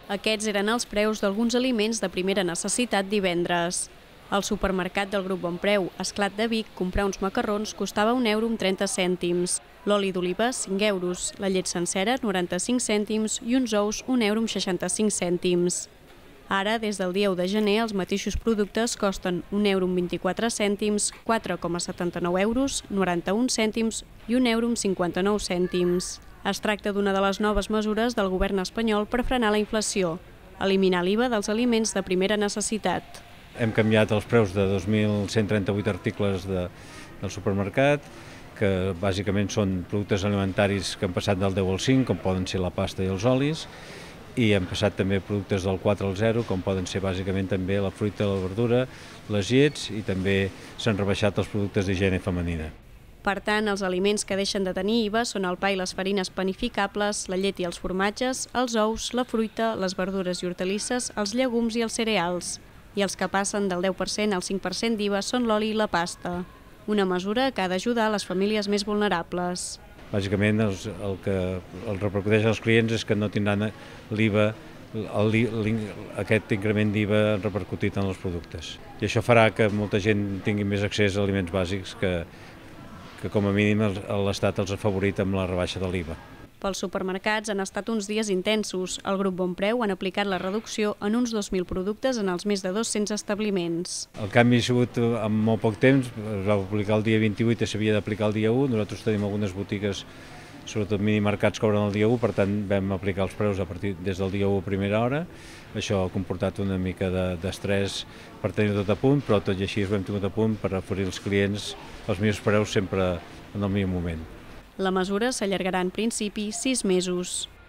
Aquests eren els preus d'alguns aliments de primera necessitat divendres. Al supermercat del grup Bonpreu, Esclat de Vic, comprar uns macarrons costava €1,30. L'oli d'oliva, 5 euros, la llet sencera, 95 cèntims i uns ous, €1,65. Ara, des del dia 1 de gener, els mateixos productes costen €1,24, 4,79 euros, 91 cèntims i €1,59. Es tracta d'una de les noves mesures del govern espanyol per frenar la inflació, eliminar l'IVA dels aliments de primera necessitat. Hem canviat els preus de 2.138 articles del supermercat, que bàsicament són productes alimentaris que han passat del 10 al 5, com poden ser la pasta i els olis, i hem passat també productes del 4 al 0, com poden ser bàsicament també la fruita, la verdura, les llets, i també s'han rebaixat els productes d'higiene femenina. Per tant, els aliments que deixen de tenir IVA són el pa i les farines panificables, la llet i els formatges, els ous, la fruita, les verdures i hortalisses, els llegums i els cereals. I els que passen del 10% al 5% d'IVA són l'oli i la pasta. Una mesura que ha d'ajudar a les famílies més vulnerables. Bàsicament el que el repercuteix als clients és que no tindran l'IVA, aquest increment d'IVA repercutit en els productes. I això farà que molta gent tingui més accés a aliments bàsics que com a mínim l'Estat els ha favorit amb la rebaixa de l'IVA. Pels supermercats han estat uns dies intensos. El grup Bonpreu han aplicat la reducció en uns 2.000 productes en els més de 200 establiments. El canvi ha sigut en molt poc temps, es va aplicar el dia 28 i s'havia d'aplicar el dia 1. Nosaltres tenim algunes botigues, sobretot minimercats, que obren el dia 1, per tant vam aplicar els preus des del dia 1 a primera hora. Això ha comportat una mica d'estrès per tenir tot a punt, però tot i així ho hem tingut a punt per oferir als clients els millors preus sempre en el millor moment. La mesura s'allargarà en principi 6 mesos.